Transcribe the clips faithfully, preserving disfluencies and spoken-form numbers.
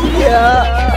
Yeah.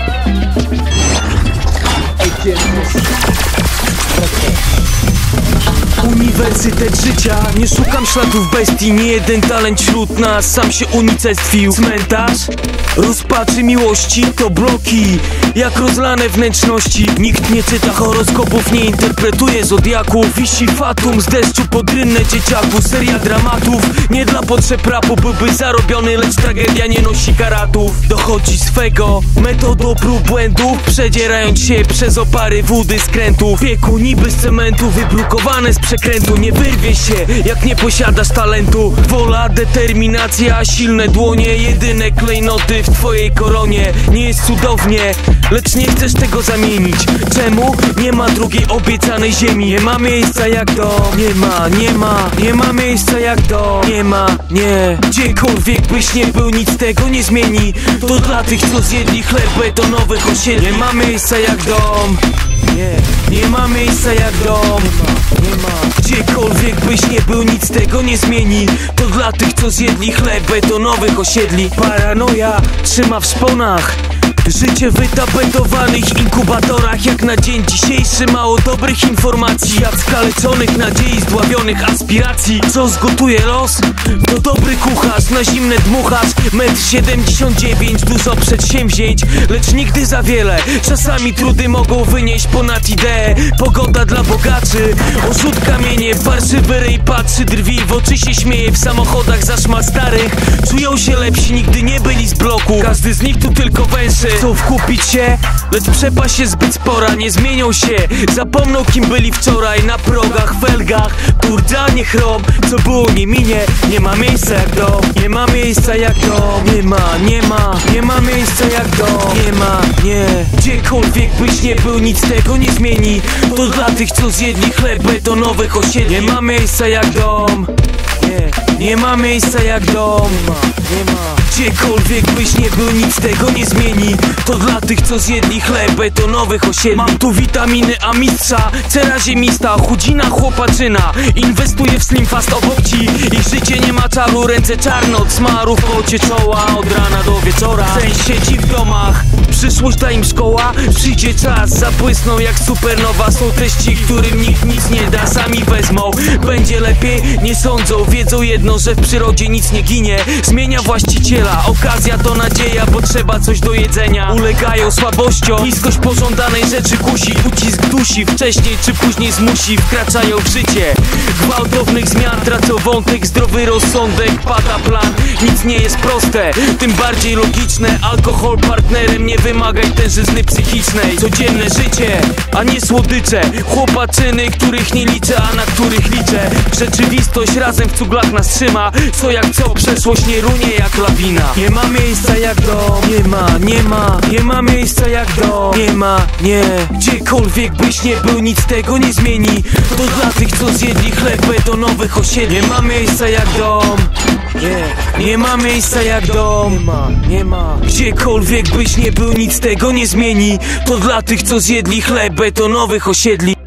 Uniwersytet życia, nie szukam śladów bestii. Nie jeden talent wśród nas sam się unicestwił. Cmentarz rozpaczy miłości to bloki, jak rozlane wnętrzności. Nikt nie czyta horoskopów, nie interpretuje zodiaków. Wisi fatum z deszczu pod rynnę dzieciaku. Seria dramatów, nie dla potrzeb rapu, byłby zarobiony, lecz tragedia nie nosi karatów. Dochodzi swego metodą prób błędów, przedzierając się przez opary wody skrętów. Wieku niby z cementu, wybrukowane z przekrętu. Nie wyrwie się, jak nie posiadasz talentu. Wola, determinacja, silne dłonie, jedyne klejnoty w twojej koronie. Nie jest cudownie, lecz nie chcesz tego zamienić. Czemu? Nie ma drugiej obiecanej ziemi. Nie ma miejsca jak dom. Nie ma, nie ma, nie ma miejsca jak dom. Nie ma, nie. Gdziekolwiek byś nie był, nic tego nie zmieni. To dla tych, co zjedli chleb betonowych osiedli. Nie ma miejsca jak dom. Nie, nie ma miejsca jak dom. Nie ma, nie ma. Gdziekolwiek byś nie był, nic tego nie zmieni. To dla tych, co zjedli chleb betonowych osiedli. Paranoja trzyma w szponach. Życie w wytapetowanych inkubatorach. Jak na dzień dzisiejszy mało dobrych informacji. Świat skaleczonych nadziei, zdławionych aspiracji. Co zgotuje los? To dobry kucharz, na zimne dmuchasz. Metr siedemdziesiąt dziewięć, dużo przedsięwzięć, lecz nigdy za wiele. Czasami trudy mogą wynieść ponad ideę. Pogoda dla bogaczy, orzut kamienie. Farszywy rej patrzy, drwi, w oczy się śmieje. W samochodach zaszma starych czują się lepsi, nigdy nie byli z bloku. Każdy z nich tu tylko węszy. Chcą wkupić się, lecz przepaść jest zbyt spora. Nie zmienią się, zapomną kim byli wczoraj. Na progach, felgach, kurdzanie chrom. Co było nie minie, nie ma miejsca jak dom. Nie ma miejsca jak dom. Nie ma, nie ma, nie ma miejsca jak dom. Nie ma, nie. Gdziekolwiek byś nie był, nic tego nie zmieni. To dla tych, co zjedli chleb betonowych osiedli. Nie ma miejsca jak dom. Nie, nie ma miejsca jak dom. Nie ma, nie ma. Gdziekolwiek byś nie był, nic tego nie zmieni. To dla tych, co zjedli chleb betonowych osiedli. Mam tu witaminy, a mistrza cera ziemista, chudzina chłopaczyna. Inwestuję w slim fast obok ci. Ich życie nie ma czaru, ręce czarne od smarów. Pocie czoła od rana do wieczora. Sen siedzi w domach, przyszłość da im szkoła. Przyjdzie czas, zabłysną jak supernowa. Są też ci, którym nikt nic nie da, sami wezmą. Będzie lepiej, nie sądzą. Wiedzą jedno, że w przyrodzie nic nie ginie. Zmienia właściciela. Okazja to nadzieja, bo trzeba coś do jedzenia. Ulegają słabością, niskość pożądanej rzeczy kusi. Ucisk dusi, wcześniej czy później zmusi. Wkraczają w życie gwałtownych zmian, tracą wątek, zdrowy rozsądek. Pada plan, nic nie jest proste, tym bardziej logiczne. Alkohol partnerem, nie wymagaj tężyzny psychicznej. Codzienne życie, a nie słodycze. Chłopaczyny, których nie liczę, a na których liczę. Rzeczywistość razem w cuglach nas trzyma. Co jak co, przeszłość nie runie jak lawina. Nie ma miejsca jak dom. Nie ma, nie ma, nie ma miejsca jak dom. Nie ma, nie. Gdziekolwiek byś nie był, nic tego nie zmieni. To dla tych, co zjedli chleb betonowych osiedli. Nie ma miejsca jak dom. Nie, nie ma miejsca jak dom. Nie ma, nie ma. Gdziekolwiek byś nie był, nic tego nie zmieni. To dla tych, co zjedli chleb betonowych osiedli.